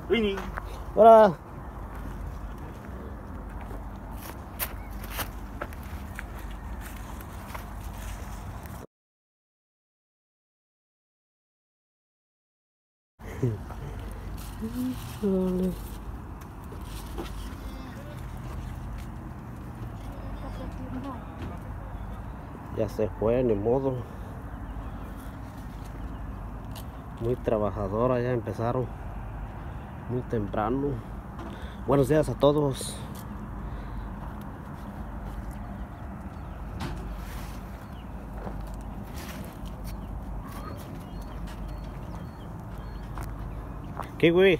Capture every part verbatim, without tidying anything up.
Winnie. Hola. Ya se fue, ni modo. Muy trabajadora, ya empezaron muy temprano. Buenos días a todos. Kiwi,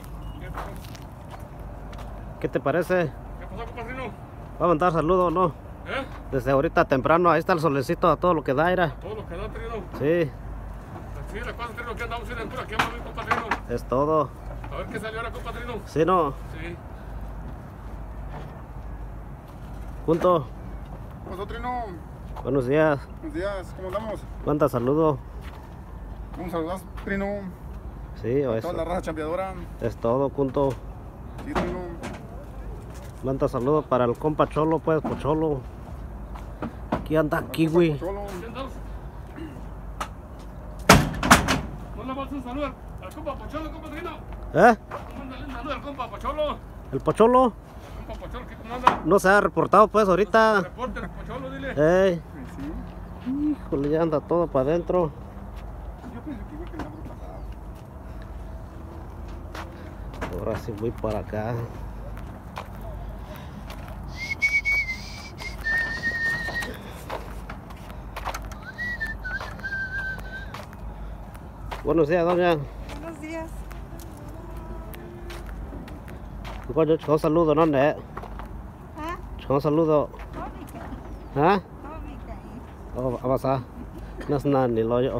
¿qué te parece? ¿Qué pasó, compadrino? Va a mandar saludos, ¿no? ¿Eh? Desde ahorita temprano, ahí está el solecito a todo lo que da, era. Todo lo que da, trino. Sí, Sí, la cosa, trino, que andamos en el aquí vamos, compadrino. es todo. A ver qué salió ahora, compadrino. Sí, ¿no? Sí. ¿Qué Junto. pasó, Trino? Buenos días. Buenos días, ¿cómo andamos? Manda saludos. Un saludo, Trino. Sí, o A eso. toda la raza chambeadora. Es todo, junto. Sí, Trino. Manda saludos para el compa Cholo, pues, Pocholo. Aquí anda Kiwi. Cholo. ¿Qué andamos? ¿No le vamos a un saludo al compa Pocholo, compadrino? ¿Eh? Mándale un saludo al compa Pocholo. El Pocholo Compa Pocholo, ¿qué cómo anda? no se ha reportado, pues, ahorita. Reporte el Pocholo, dile. Ey, Sí. híjole, ya anda todo para adentro. Yo pensé que iba a quedar pasado. Ahora sí voy para acá. Buenos días, doña. Buenos días. Coño, un saludo, ¿no? ¿Eh? ¿Ah? Un saludo. Cómica. ¿Ah? Cómica. Oh, vamos a. No es nada, ni lo yo.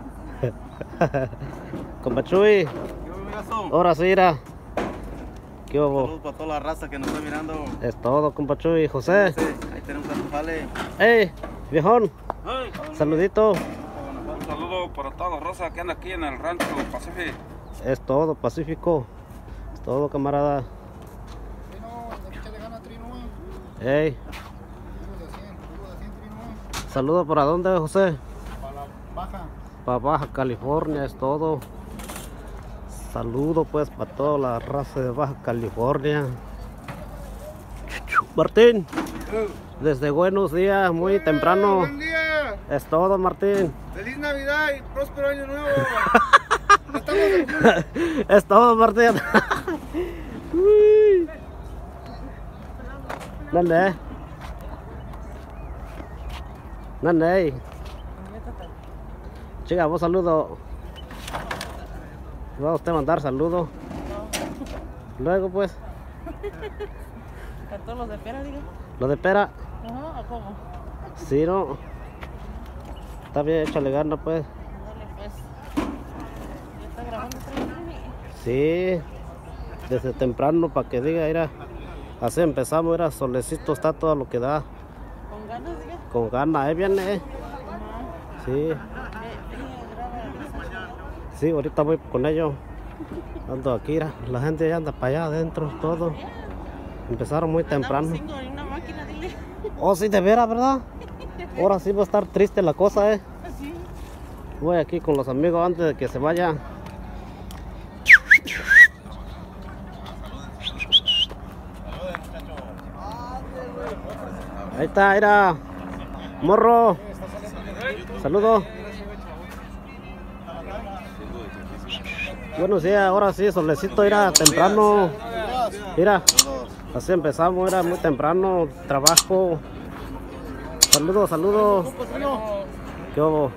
Compa Chuy, ¿Qué hubo, amigazo? ahora sí, irá. ¿Qué hubo? Saludos para toda la raza que nos está mirando. Es todo, compa Chuy. José. Sí, ahí tenemos a tu jale. ¡Ey, viejón! Ay, Saludito. Un saludo para toda la raza que anda aquí en el rancho Pacífico. Es todo, Pacífico. Es todo, camarada. Trino, échale gana, Trino. ¡Ey! Saludos de cien, saludos de cien, Trino. ¿Saludo para dónde, José? Para la baja. Para Baja California, es todo. Saludo, pues, para toda la raza de Baja California. Martín, desde buenos días, muy temprano. Buen día. Es todo, Martín. Feliz Navidad y próspero año nuevo. Estamos Es todo, Martín. Uy. ¿Dónde? ¿Dónde? Chica, vos saludo. ¿Va a usted mandar saludo? Luego, pues, ¿A todos los de pera, digo? lo de pera. Ajá, ¿o cómo? Sí, no. Está bien, échale gana, pues. Dale, pues. ¿Ya está grabando otra vez? Sí, desde temprano para que diga, mira, así empezamos, era solecito, está todo lo que da, ¿Con ganas, diga? con ganas, ahí viene, eh. Ajá. Sí, Eh, eh, graba. sí, ahorita voy con ellos, ando aquí, mira, la gente ya anda para allá adentro, todo, empezaron muy temprano. Andamos cinco en una máquina, dile. Oh, sí, de veras, ¿verdad? Ahora sí va a estar triste la cosa, eh. Así. Voy aquí con los amigos antes de que se vaya. Ahí está, mira. Morro. Saludos. Buenos días, ahora sí, solecito, mira, temprano. Mira, así empezamos, era muy temprano, trabajo. Saludos, saludos. ¿Qué hubo?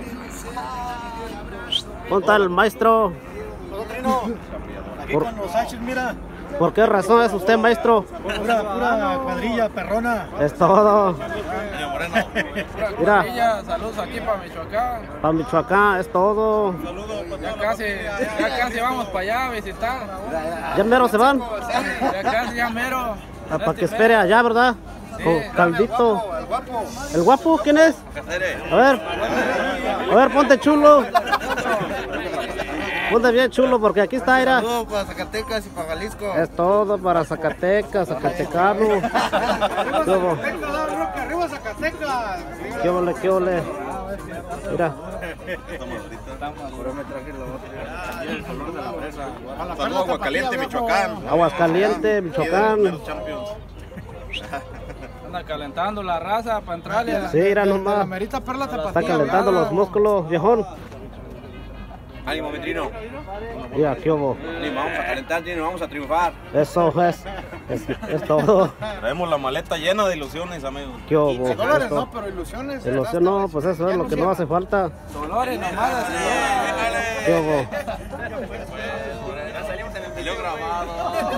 ¿Dónde está el maestro? Trino, aquí Por- con los Sánchez, mira. ¿Por qué razón es usted maestro? Pura, pura cuadrilla perrona. Es todo. Mira, Saludos aquí para Michoacán. para Michoacán, es todo. Ya casi, ya casi vamos para allá a visitar. Ya mero se van. Ya casi, ya mero. Ah, para que espere allá, ¿verdad? Con caldito. el guapo. ¿El guapo quién es? A ver. A ver, ponte chulo. ponte bien chulo porque aquí está, mira. Saludos para Zacatecas y para Jalisco. Es todo para Zacatecas, Zacatecano. ¿Qué hubo? ¡Arriba Zacatecas! ¿Qué ole, qué ole? Mira. Saludos a Aguascaliente, Michoacán. Aguascaliente, Michoacán. Anda calentando la raza para entrarle. Sí, mira nomás. Merita perla Está calentando los músculos, viejón. Ánimo, Metrino. Mira, ¿qué hubo? Ánimo, vamos a calentar, Trino, vamos a triunfar. Eso es. Es, es todo. Traemos la maleta llena de ilusiones, amigos. ¿Qué hubo? dólares, Esto- no, pero ilusiones. Ilusión no, pues eso es lo que no hace falta. Dolores nomás así. ¿Qué hubo? Salió grabado,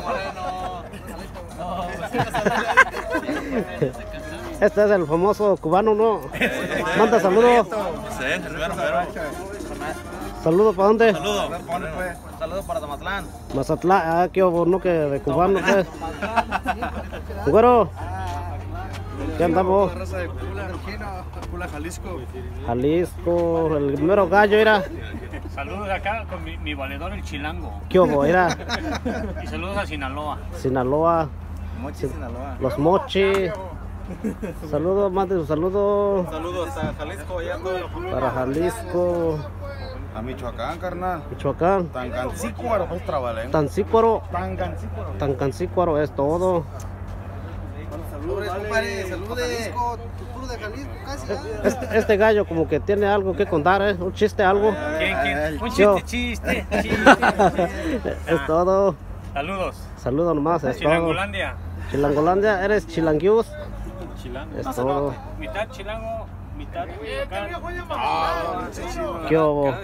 Este es el famoso cubano, ¿no? Manda saludos. Sí, espero, espero. ¿Saludos para dónde? Saludos. Saludos para Tamatlán. Mazatlán. Ah, qué hubo, no que de cubano, pues. Güero. ¿Qué andamos? Raza de Pula, Jalisco. Jalisco, el mero gallo, mira. Saludos acá con mi, mi valedor el Chilango. ¿Qué hubo, mira? Y saludos a Sinaloa. Sinaloa, Mochi, Sinaloa. los mochi. Saludos, mande un saludo Saludos a Jalisco, allá todo. para Jalisco, A Michoacán, carnal. Michoacán. Tangancícuaro, pues trabalé. Tancícuaro, Tangancícuaro. Tangancícuaro es todo. Saludos, compadre. Saludos de Jalisco. Tu puro de Jalisco, casi. Este, este gallo como que tiene algo que contar, ¿eh? Un chiste, algo. ¿Quién, quién? Un Yo. chiste, chiste, chiste. Es todo. Saludos. Saludos nomás, es todo. Chilangolandia. Chilangolandia, eres chilangius. Chilango. Es todo. Mitad chilango, mitad Michoacán. ¿Qué hubo?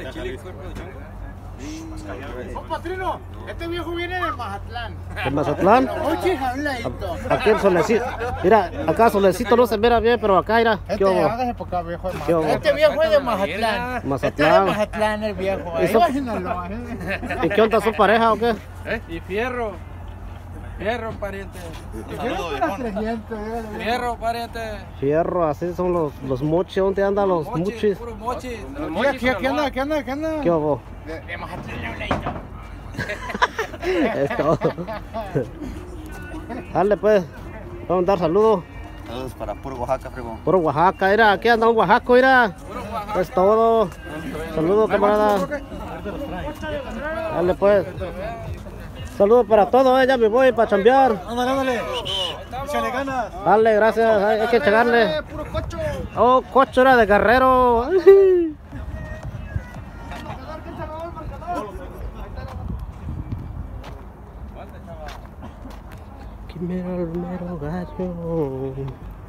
Compa Trino, este viejo viene de Mazatlán. ¿De Mazatlán? Oye, a un ladito. Aquí el solecito. Mira, acá solecito no se mira bien, pero acá mira. ¿Qué Este, hubo? hágase por acá, viejo de ¿Qué hubo? Mazatlán. Este viejo es de Mazatlán. Este es de Mazatlán. Mazatlán, el viejo. ¿Y Ahí son- va Sinaloa, ¿eh? ¿Y qué onda, su pareja o qué? Y fierro. Fierro, pariente. Saludos, Las trescientos, dígale. Fierro, pariente. Fierro, así son los, los mochis. ¿Dónde andan los Mochi, mochis? puro mochi. Aquí, aquí, aquí anda, aquí anda, aquí anda. ¿Qué hubo? De, de Mazatlán, a un ladito. Es todo. Dale pues, vamos a dar saludos. Saludos para puro Oaxaca, primo. Por Oaxaca, mira, aquí anda un Oaxaco, mira. Es todo. Saludos, camarada. Dale pues. Saludos para todos, eh, ya me voy para chambear. Ándale, ándale. Échale ganas. Dale, gracias, hay, hay que chegarle. Puro cocho. Oh, cocho era de Guerrero. Aquí mero el mero gallo.